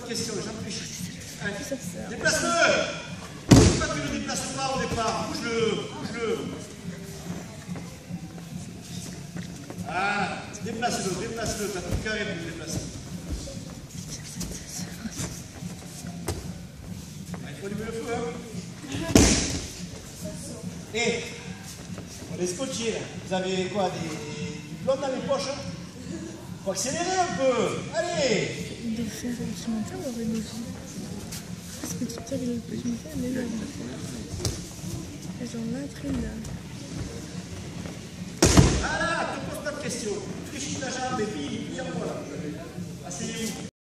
de question, j'en réfléchis. Déplace-le! Pourquoi tu ne le déplaces pas au départ? Bouge-le, bouge-le. Ah, déplace-le, t'as tout carré pour le déplacer. Ah, il faut allumer le feu, hein. Et, on est scotché là. Vous avez quoi, du plomb dans les poches? Faut accélérer un peu. Allez! De faire le documentaire ou avec parce que tout à l'heure, le documentaire, mais là, genre là, très là. Voilà, ne te pose pas de questions. Fléchis ta jambe et puis, viens voilà. Asseyez-vous.